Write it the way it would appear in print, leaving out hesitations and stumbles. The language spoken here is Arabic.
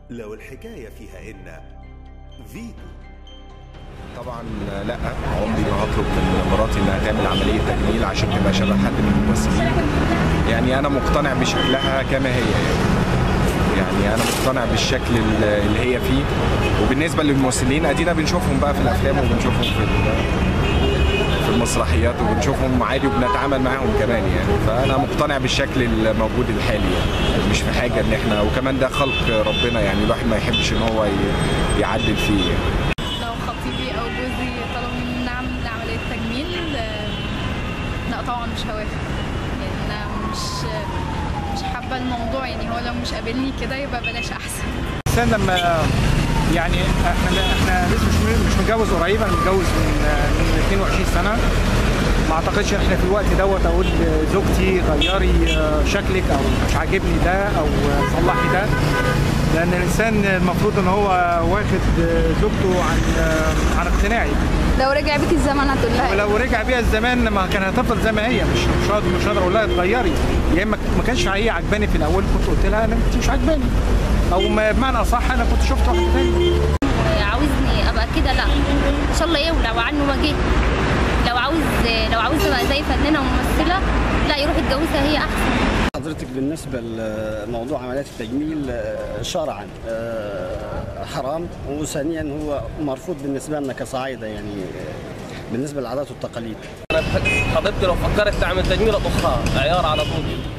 لو الحكاية فيها إن فيتو. طبعا لا، عمري ما هطلب من مراتي انها تعمل عمليه تجميل عشان تبقى شبه حد من الممثلين. يعني انا مقتنع بشكلها كما هي، يعني انا مقتنع بالشكل اللي هي فيه. وبالنسبه للممثلين ادينا بنشوفهم بقى في الافلام وبنشوفهم في المسرحيات وبنشوفهم عادي وبنتعامل معاهم كمان يعني. فانا مقتنع بالشكل الموجود الحالي يعني، مش في حاجه ان احنا، وكمان ده خلق ربنا يعني، الواحد ما يحبش ان هو يعدل فيه يعني. لو خطيبي او جوزي طلبوا مني نعمل عمليه تجميل، لا طبعا مش هوافق. يعني انا مش حابه الموضوع، يعني هو لو مش قابلني كده يبقى بلاش احسن. الانسان لما يعني احنا لسه مش متجوز قريب، انا متجوز من 22 سنه. ما اعتقدش احنا في الوقت دوت اقول زوجتي غيري شكلك او مش عاجبني ده او صلحي ده، لان الانسان المفروض ان هو واخد زوجته عن اقتناعي. لو رجع بيك الزمن هتقول لها ولو رجع بيها الزمان ما كان هتفضل زي ما هي، مش هقدر اقول لها اتغيري. يا اما ما كانش هي عجباني في الاول كنت قلت لها انت مش عجباني، او بمعنى اصح انا كنت شفت واحده ثانيه. عاوزني ابقى كده لا ان شاء الله يولع عنه ما جه. لو عاوز ابقى زي فنانه وممثله لا يروح يتجوزها هي احسن. حضرتك بالنسبه لموضوع عمليات التجميل شرعا حرام، وثانيا هو مرفوض بالنسبه لنا كصعايده يعني بالنسبه للعادات والتقاليد. انا خطيبتي لو فكرت تعمل تجميل اطخها عيار على طول.